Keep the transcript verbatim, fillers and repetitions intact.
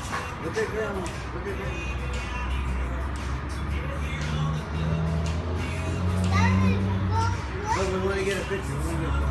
Look at grandma. Look at grandma. Look, we want to get a picture. We want to get a picture.